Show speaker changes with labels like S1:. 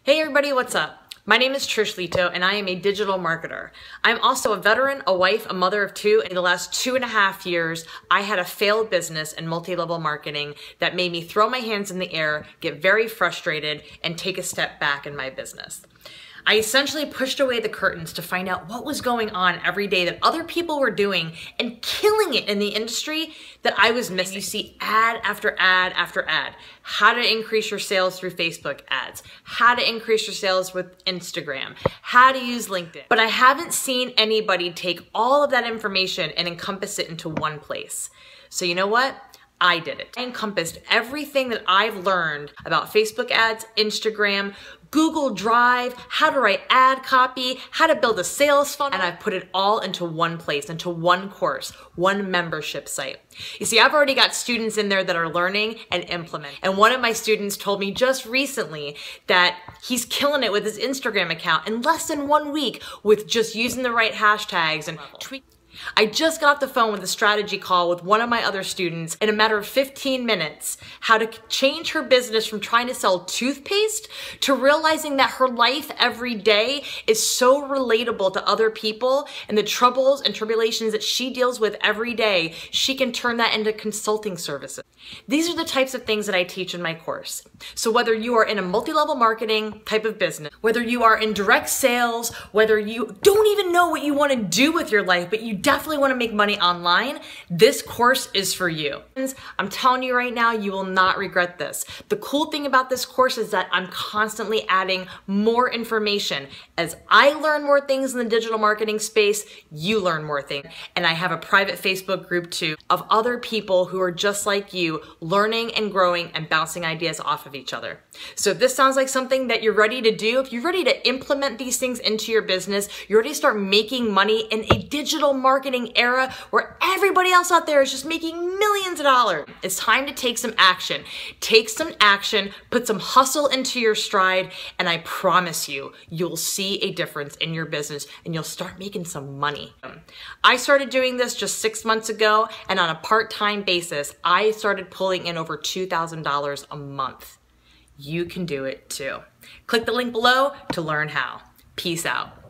S1: Hey everybody, what's up? My name is Trish Lito and I am a digital marketer. I'm also a veteran, a wife, a mother of two. In the last 2.5 years, I had a failed business in multi-level marketing that made me throw my hands in the air, get very frustrated, and take a step back in my business. I essentially pushed away the curtains to find out what was going on every day that other people were doing and killing it in the industry that I was missing. You see ad after ad after ad. How to increase your sales through Facebook ads, how to increase your sales with Instagram, how to use LinkedIn. But I haven't seen anybody take all of that information and encompass it into one place. So you know what? I did it. I encompassed everything that I've learned about Facebook ads, Instagram, Google Drive, how to write ad copy, how to build a sales funnel, and I've put it all into one place, into one course, one membership site. You see, I've already got students in there that are learning and implementing. And one of my students told me just recently that he's killing it with his Instagram account in less than 1 week with just using the right hashtags and tweaking. I just got off the phone with a strategy call with one of my other students in a matter of 15 minutes, how to change her business from trying to sell toothpaste to realizing that her life every day is so relatable to other people and the troubles and tribulations that she deals with every day, she can turn that into consulting services. These are the types of things that I teach in my course. So whether you are in a multi-level marketing type of business, whether you are in direct sales, whether you don't even know what you want to do with your life, but you definitely want to make money online, this course is for you. I'm telling you right now, you will not regret this. The cool thing about this course is that I'm constantly adding more information. As I learn more things in the digital marketing space, you learn more things. And I have a private Facebook group too of other people who are just like you, learning and growing and bouncing ideas off of each other. So if this sounds like something that you're ready to do, if you're ready to implement these things into your business, you're ready to start making money in a digital marketing era where everybody else out there is just making millions of dollars. It's time to take some action. Take some action, put some hustle into your stride, and I promise you, you'll see a difference in your business and you'll start making some money. I started doing this just 6 months ago, and on a part-time basis, I started pulling in over $2,000 a month. You can do it too. Click the link below to learn how. Peace out.